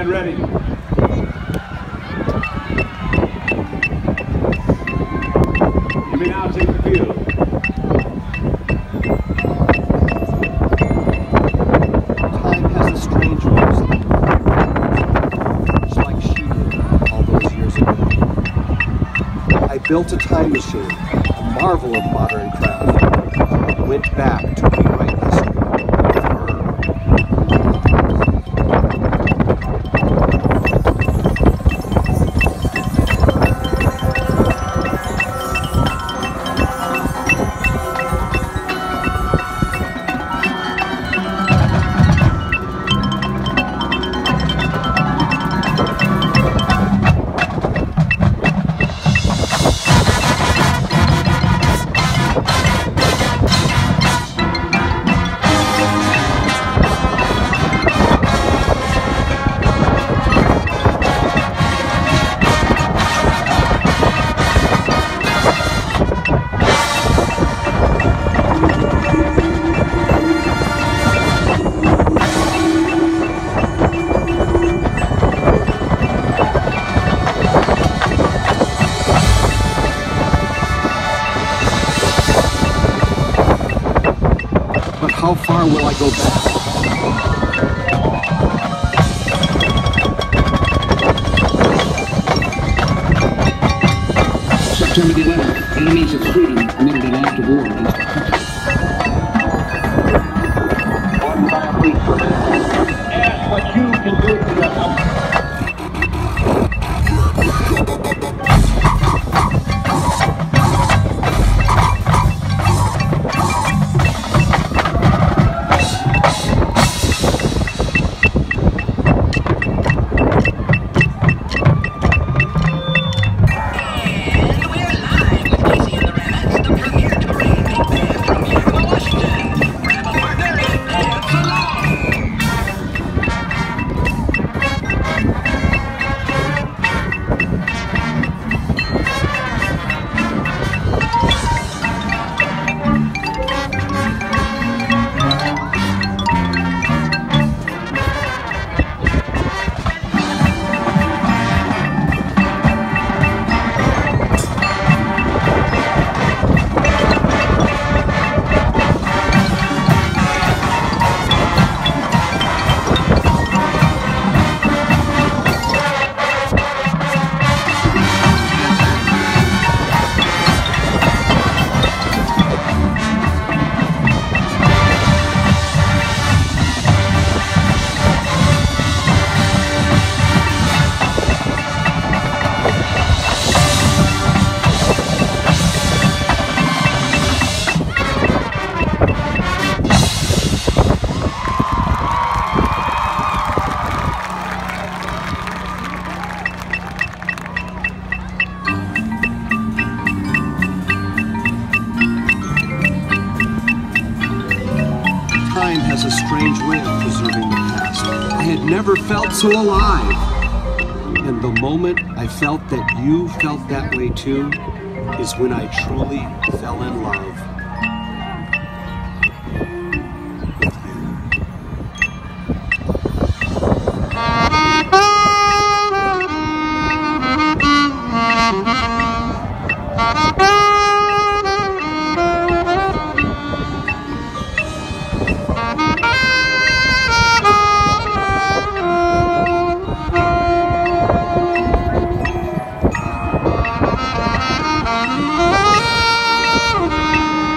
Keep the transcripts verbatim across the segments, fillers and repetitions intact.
Stand ready. You may now take the field. Time has a strange way of slipping away, just like she did all those years ago. I built a time machine, a marvel of modern craft. Went back to rewrite history with her. But how far will I go back? September the eleventh, enemies of freedom committed an act of war against the country. Ask what you can do for yourself. Time has a strange way of preserving the past. I had never felt so alive. And the moment I felt that you felt that way too, is when I truly fell in love with you.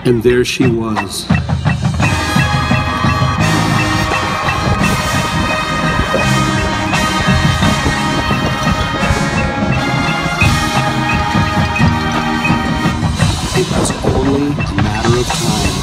And there she was. It was only a matter of time